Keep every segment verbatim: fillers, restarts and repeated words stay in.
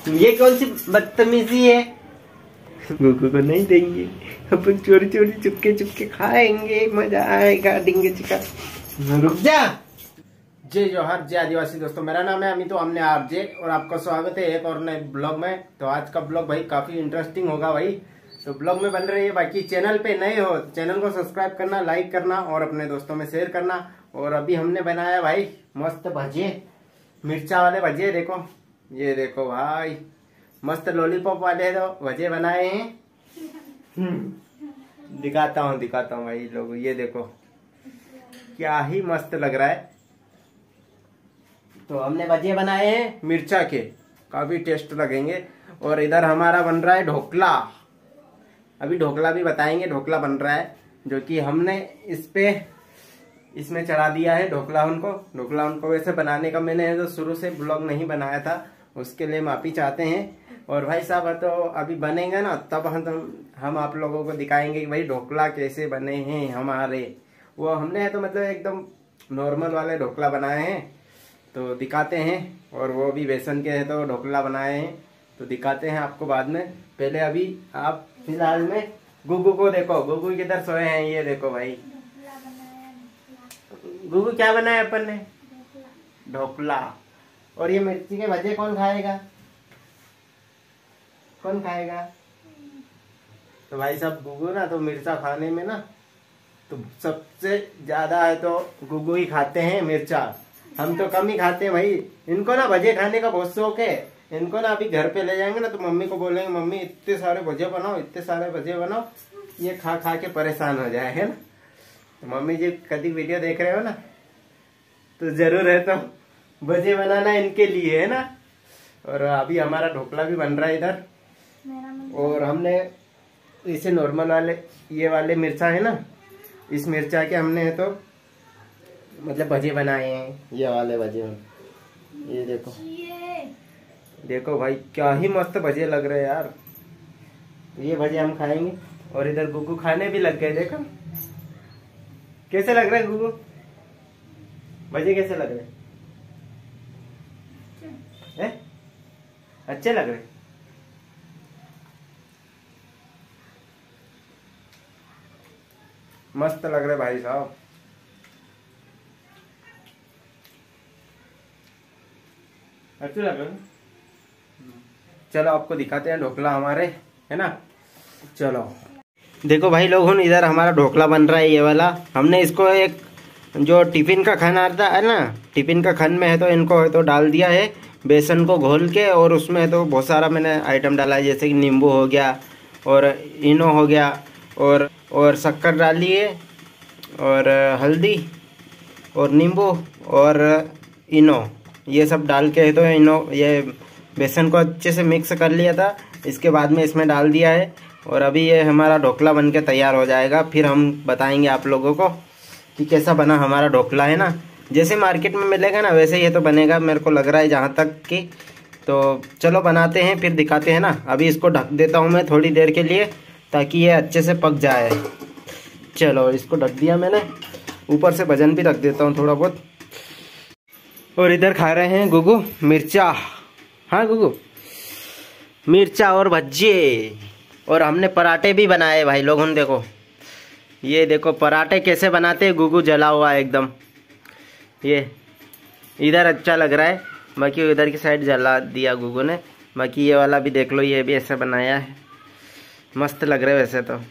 ये कौन सी बदतमीजी है? गुगु को नहीं देंगे, अपन चोरी चोरी चुपके चुपके खाएंगे, मजा आएगा डिंगे चिका। रुक जा। जय जोहर, जय आदिवासी दोस्तों, मेरा नाम है अमित, हमने आरजे और आपका स्वागत है एक और नए ब्लॉग में। तो आज का ब्लॉग भाई काफी इंटरेस्टिंग होगा भाई। तो ब्लॉग में बन रही है, बाकी चैनल पे नए हो चैनल को सब्सक्राइब करना, लाइक करना और अपने दोस्तों में शेयर करना। और अभी हमने बनाया भाई मस्त भजिए, मिर्चा वाले भजिए। देखो ये देखो भाई, मस्त लॉलीपॉप वाले तो भजे बनाए हैं। दिखाता हूँ दिखाता हूँ भाई लोगों, ये देखो क्या ही मस्त लग रहा है। तो हमने भजे बनाए हैं मिर्चा के, काफी टेस्ट लगेंगे। और इधर हमारा बन रहा है ढोकला, अभी ढोकला भी बताएंगे। ढोकला बन रहा है जो कि हमने इस पे इसमें चढ़ा दिया है ढोकला उनको। ढोकला उनको वैसे बनाने का मैंने तो शुरू से ब्लॉग नहीं बनाया था, उसके लिए माफी चाहते हैं। और भाई साहब तो अभी बनेगा ना, तब हम हम आप लोगों को दिखाएंगे कि भाई ढोकला कैसे बने हैं हमारे। वो हमने तो मतलब एकदम नॉर्मल वाले ढोकला बनाए हैं, तो दिखाते हैं। और वो भी बेसन के हैं तो ढोकला बनाए हैं, तो दिखाते हैं आपको बाद में। पहले अभी आप फिलहाल में गुगु को देखो, गुगु किधर सोए हैं, ये देखो भाई। गुगु क्या बनाया अपन ने? ढोकला। और ये मिर्ची के भजे कौन खाएगा? कौन खाएगा? तो भाई साहब गुगु ना तो मिर्चा खाने में ना तो सबसे ज्यादा है, तो गुगु ही खाते हैं मिर्चा। हम तो कम ही खाते हैं भाई। इनको ना भजे खाने का बहुत शौक है। इनको ना अभी घर पे ले जाएंगे ना तो मम्मी को बोलेंगे, मम्मी इतने सारे भजे बनाओ, इतने सारे भजे बनाओ। ये खा खा के परेशान हो जाए, है ना। तो मम्मी जी कभी वीडियो देख रहे हो ना तो जरूर है तो भजे बनाना इनके लिए, है ना। और अभी हमारा ढोकला भी बन रहा है इधर। और हमने इसे नॉर्मल वाले ये वाले मिर्चा है ना, इस मिर्चा के हमने है तो मतलब भजे बनाए हैं, ये वाले भजे। ये देखो देखो भाई क्या ही मस्त भजे लग रहे हैं यार। तो ये भजे हम खाएंगे। और इधर गुगु खाने भी लग गए, देखो कैसे लग रहा है गुगु, भजे कैसे लग रहे हैं? अच्छे लग रहे। मस्त लग रहे भाई साहब। अच्छे लग रहे। चलो आपको दिखाते हैं ढोकला हमारे, है ना। चलो देखो भाई लोगों, इधर हमारा ढोकला बन रहा है ये वाला। हमने इसको एक जो टिफिन का खन आता है ना, टिफिन का खन में है तो इनको है तो डाल दिया है बेसन को घोल के। और उसमें तो बहुत सारा मैंने आइटम डाला है, जैसे कि नींबू हो गया और इनो हो गया और और शक्कर डाली है और हल्दी और नींबू और इनो, ये सब डाल के है तो इनो ये बेसन को अच्छे से मिक्स कर लिया था। इसके बाद में इसमें डाल दिया है और अभी ये हमारा ढोकला बन के तैयार हो जाएगा। फिर हम बताएंगे आप लोगों को कि कैसा बना हमारा ढोकला, है ना। जैसे मार्केट में मिलेगा ना वैसे ही ये तो बनेगा, मेरे को लग रहा है जहाँ तक कि। तो चलो बनाते हैं फिर दिखाते हैं ना। अभी इसको ढक देता हूँ मैं थोड़ी देर के लिए ताकि ये अच्छे से पक जाए। चलो इसको ढक दिया मैंने, ऊपर से भजन भी रख देता हूँ थोड़ा बहुत। और इधर खा रहे हैं गुगु मिर्चा। हाँ गुगु, मिर्चा और भज्जे। और हमने पराठे भी बनाए भाई लोगों, देखो ये देखो पराठे कैसे बनाते हैं। गुगु जला हुआ है एकदम, ये इधर अच्छा लग रहा है, बाकी इधर की साइड जला दिया गुगु ने। बाकी ये वाला भी देख लो, ये भी ऐसे बनाया है, मस्त लग रहे वैसे तो।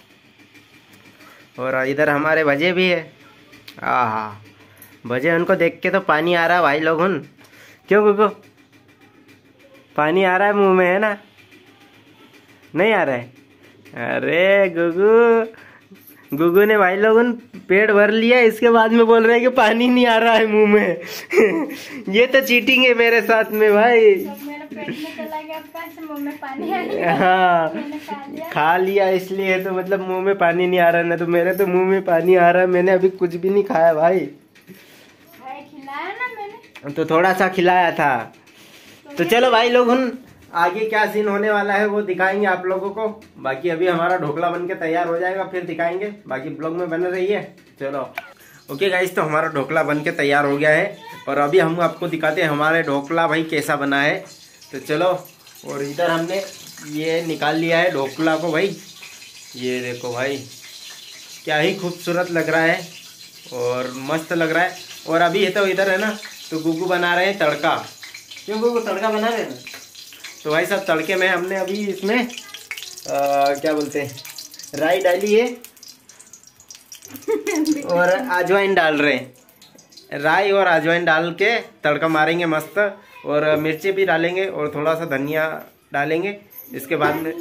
और इधर हमारे भजे भी है। आहा, भजे उनको देख के तो पानी आ रहा है भाई लोगों। क्यों गुगु, पानी आ रहा है मुंह में, है ना। नहीं आ रहा है? अरे गुगु, गुगु ने भाई लोगों पेट भर लिया, इसके बाद में बोल रहे हैं कि पानी नहीं आ रहा है मुंह में। ये तो चीटिंग है मेरे साथ में भाई। मेरे पेट में चला गया, मुंह में पानी आ रहा है। हाँ खा लिया, खा लिया इसलिए तो मतलब मुंह में पानी नहीं आ रहा ना। तो मेरे तो मुंह में पानी आ रहा है, मैंने अभी कुछ भी नहीं खाया भाई। भाई खिलाया ना मैंने, तो थोड़ा सा खिलाया था। तो चलो भाई लोग, आगे क्या सीन होने वाला है वो दिखाएंगे आप लोगों को। बाकी अभी हमारा ढोकला बनके तैयार हो जाएगा फिर दिखाएंगे, बाकी ब्लॉग में बने रहिए। चलो ओके गाइस, तो हमारा ढोकला बनके तैयार हो गया है और अभी हम आपको दिखाते हैं हमारे ढोकला भाई कैसा बना है। तो चलो और इधर हमने ये निकाल लिया है ढोकला को भाई। ये देखो भाई क्या ही खूबसूरत लग रहा है और मस्त लग रहा है। और अभी ये तो इधर है ना, तो गुगू बना रहे हैं तड़का। क्यों गुगू तड़का बना रहे हैं ना? तो भाई सब तड़के में हमने अभी इसमें आ, क्या बोलते हैं, राई डाली है और अजवाइन डाल रहे हैं। राई और अजवाइन डाल के तड़का मारेंगे मस्त, और मिर्ची भी डालेंगे और थोड़ा सा धनिया डालेंगे। इसके बाद में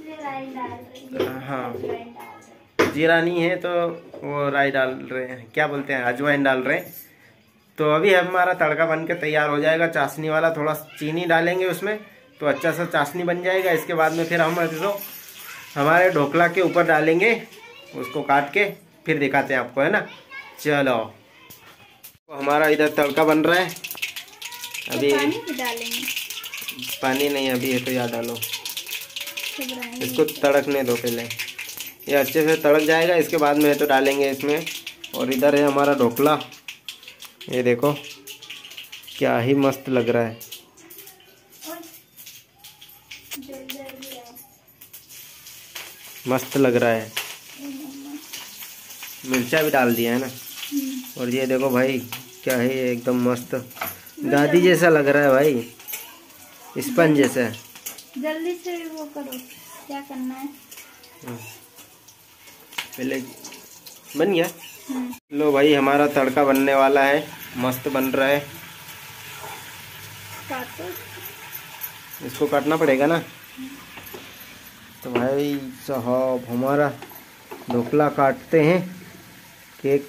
हाँ जीरा नहीं है तो वो राई डाल रहे हैं, क्या बोलते हैं, अजवाइन डाल रहे हैं। तो अभी हमारा तड़का बन के तैयार हो जाएगा चाशनी वाला। थोड़ा चीनी डालेंगे उसमें तो अच्छा सा चाशनी बन जाएगा। इसके बाद में फिर हम इसको हमारे ढोकला के ऊपर डालेंगे, उसको काट के फिर दिखाते हैं आपको, है ना। चलो तो हमारा इधर तड़का बन रहा है। अभी तो पानी भी डालेंगे? पानी नहीं अभी है तो याद डालो, इसको तड़कने दो पहले, ये अच्छे से तड़क जाएगा। इसके बाद में तो डालेंगे इसमें। और इधर है हमारा ढोकला, ये देखो क्या ही मस्त लग रहा है। मस्त लग रहा है, मिर्चा भी डाल दिया है ना। और ये देखो भाई क्या है, एकदम मस्त गादी जैसा लग रहा है भाई, स्पंज जैसा। जल्दी से वो करो, क्या करना है। पहले बन गया। लो भाई हमारा तड़का बनने वाला है, मस्त बन रहा है। काटो, इसको काटना पड़ेगा ना। तो भाई साहब हमारा ढोकला काटते हैं केक।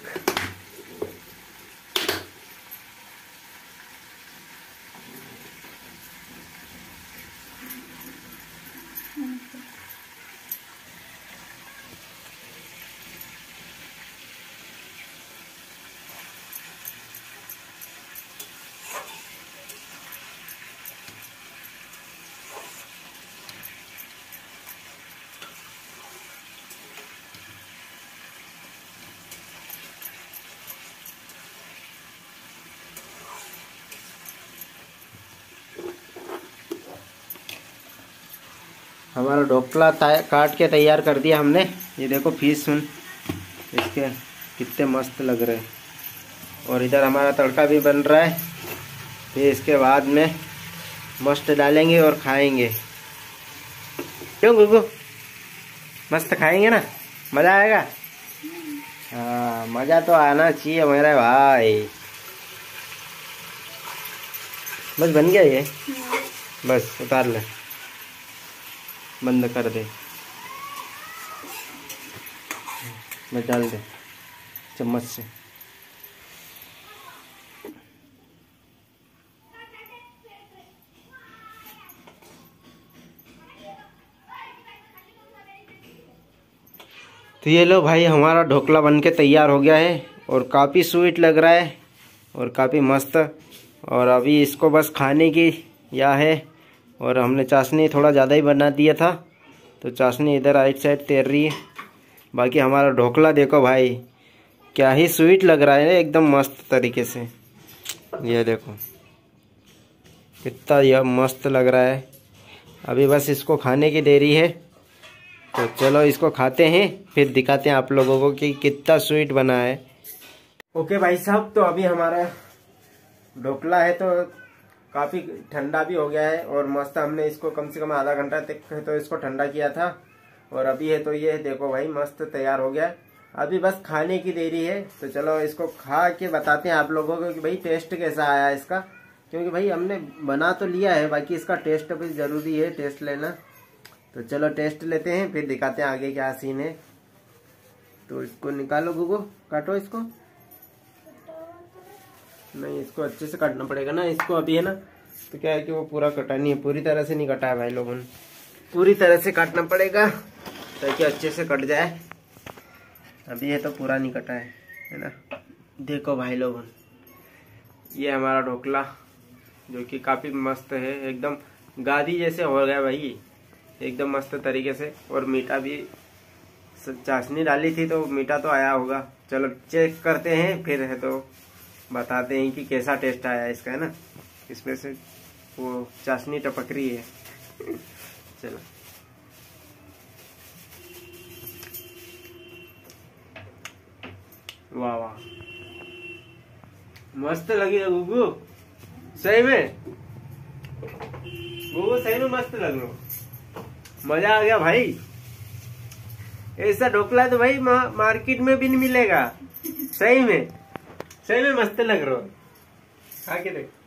हमारा ढोकला काट के तैयार कर दिया हमने। ये देखो पीस सुन इसके कितने मस्त लग रहे हैं। और इधर हमारा तड़का भी बन रहा है। फिर इसके बाद में मस्त डालेंगे और खाएंगे। क्यों गुगू, मस्त खाएंगे ना, मज़ा आएगा। हाँ मज़ा तो आना चाहिए मेरे भाई। बस बन गया ये, बस उतार ले, बंद कर दे, बस डाल दे चम्मच से। तो ये लो भाई हमारा ढोकला बन के तैयार हो गया है और काफ़ी स्वीट लग रहा है और काफ़ी मस्त। और अभी इसको बस खाने की या है। और हमने चाशनी थोड़ा ज़्यादा ही बना दिया था तो चाशनी इधर राइट साइड तैर रही है। बाकी हमारा ढोकला देखो भाई क्या ही स्वीट लग रहा है, एकदम मस्त तरीके से। ये देखो कितना यह मस्त लग रहा है। अभी बस इसको खाने की देरी है, तो चलो इसको खाते हैं फिर दिखाते हैं आप लोगों को कि कितना स्वीट बना है। ओके भाई साहब, तो अभी हमारा ढोकला है तो काफ़ी ठंडा भी हो गया है और मस्त। हमने इसको कम से कम आधा घंटा तक तो इसको ठंडा किया था और अभी है तो ये देखो भाई मस्त तैयार हो गया। अभी बस खाने की देरी है, तो चलो इसको खा के बताते हैं आप लोगों को कि भाई टेस्ट कैसा आया इसका। क्योंकि भाई हमने बना तो लिया है, बाकी इसका टेस्ट भी ज़रूरी है, टेस्ट लेना। तो चलो टेस्ट लेते हैं फिर दिखाते हैं आगे क्या सीन है। तो इसको निकालो गुगू, काटो इसको। नहीं इसको अच्छे से काटना पड़ेगा ना, इसको अभी है ना तो क्या है कि वो पूरा कटा नहीं है, पूरी तरह से नहीं कटा है भाई लोगों ने, पूरी तरह से काटना पड़ेगा ताकि अच्छे से कट जाए। अभी ये तो पूरा नहीं कटा है, है ना। देखो भाई लोगों, ये हमारा ढोकला जो कि काफ़ी मस्त है, एकदम गादी जैसे हो गया भाई, एकदम मस्त तरीके से। और मीठा भी, चाशनी डाली थी तो मीठा तो आया होगा। चलो चेक करते हैं फिर है तो बताते हैं कि कैसा टेस्ट आया इसका, है ना। इसमें से वो चाशनी टपक रही है। चलो वाह वाह मस्त लगी है गुगू, सही में गुगू सही में मस्त लग रहा, मजा आ गया भाई। ऐसा ढोकला तो भाई मा, मार्केट में भी नहीं मिलेगा। सही में सही में मस्त लग रहा है, खा के देख।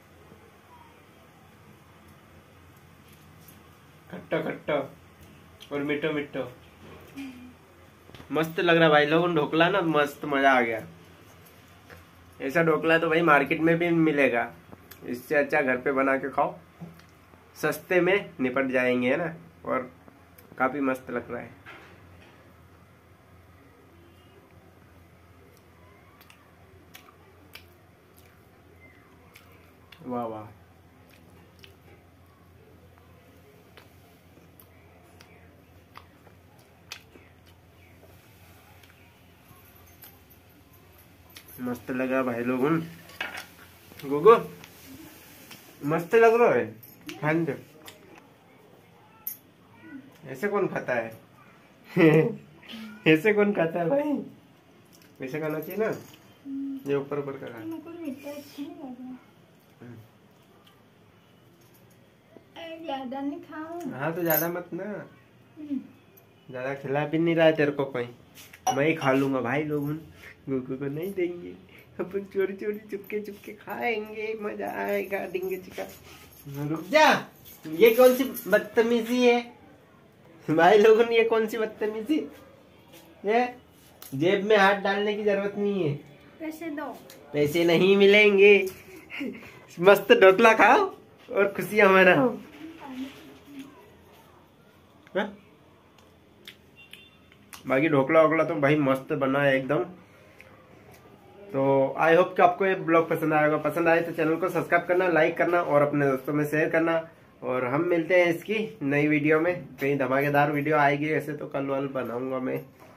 खट्टा खट्टा और मिठो मिठो मस्त लग रहा भाई लोगों, ढोकला ना मस्त, मजा आ गया। ऐसा ढोकला तो भाई मार्केट में भी मिलेगा, इससे अच्छा घर पे बना के खाओ, सस्ते में निपट जाएंगे, है ना। और काफी मस्त लग रहा है। वाह वाह मस्त लगा भाई लोगों, गुगु मस्त लग रहा है। हाँ जी, ऐसे कौन खाता है? ऐसे कौन खाता है भाई? ऐसे खाना चाहिए ना, ये ऊपर ऊपर का। ज्यादा नहीं खाऊं। हाँ तो ज्यादा मत ना, ज्यादा खिला भी नहीं रहा है तेरे को कोई, मैं ही खा लूंगा भाई लोगों, गुगु को नहीं देंगे, अपन चोरी चोरी चुपके चुपके खाएंगे, मजा आएगा डिंगे चिका। रुक जा, ये कौन सी बदतमीजी है भाई लोगों, ये कौन सी बदतमीजी है? जेब में हाथ डालने की जरूरत नहीं है, पैसे दो। पैसे नहीं मिलेंगे। मस्त ढोकला खाओ और खुशियां मनाओ। बाकी ढोकला वोकला तो भाई मस्त बना है एकदम। तो आई होप कि आपको ये ब्लॉग पसंद आएगा, पसंद आए तो चैनल को सब्सक्राइब करना, लाइक करना और अपने दोस्तों में शेयर करना। और हम मिलते हैं इसकी नई वीडियो में, कहीं धमाकेदार वीडियो आएगी, ऐसे तो कल वल बनाऊंगा मैं।